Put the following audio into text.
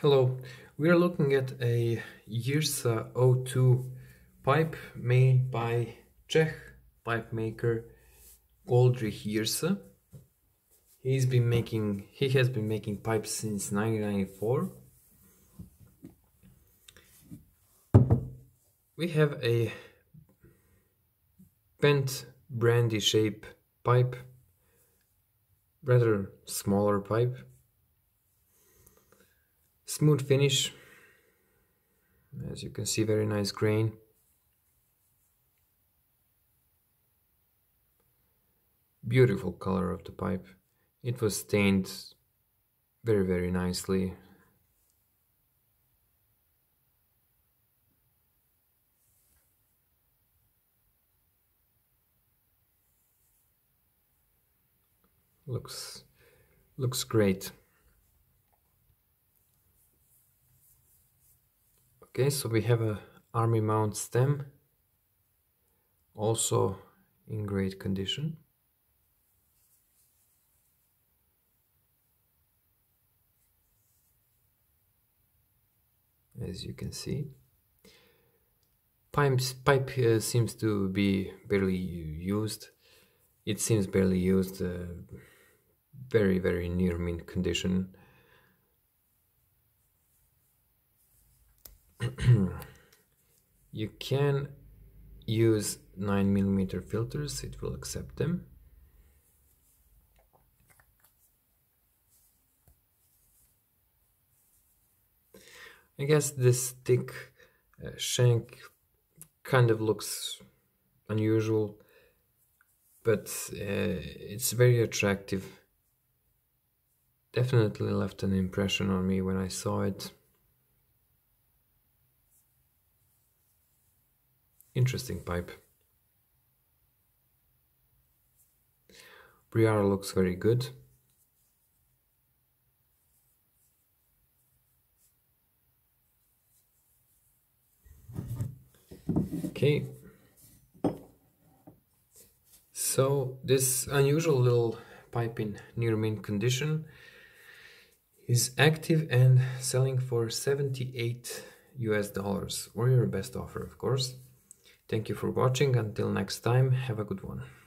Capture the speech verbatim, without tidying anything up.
Hello, we are looking at a Jirsa O two pipe made by Czech pipe maker Oldřich Jirsa. He's been making he has been making pipes since nineteen ninety-four. We have a bent brandy shape pipe, rather smaller pipe. Smooth finish, as you can see, very nice grain. Beautiful color of the pipe. It was stained very very nicely. Looks looks great. Okay, so we have a army mount stem, also in great condition. As you can see, Pipes, pipe uh, seems to be barely used. It seems barely used, uh, very very near mint condition. You can use nine millimeter filters, it will accept them. I guess this thick uh, shank kind of looks unusual, but uh, it's very attractive. Definitely left an impression on me when I saw it. Interesting pipe. Briar looks very good. Okay, so this unusual little pipe in near mint condition is active and selling for seventy-eight U S dollars, or your best offer, of course. Thank you for watching. Until next time, have a good one.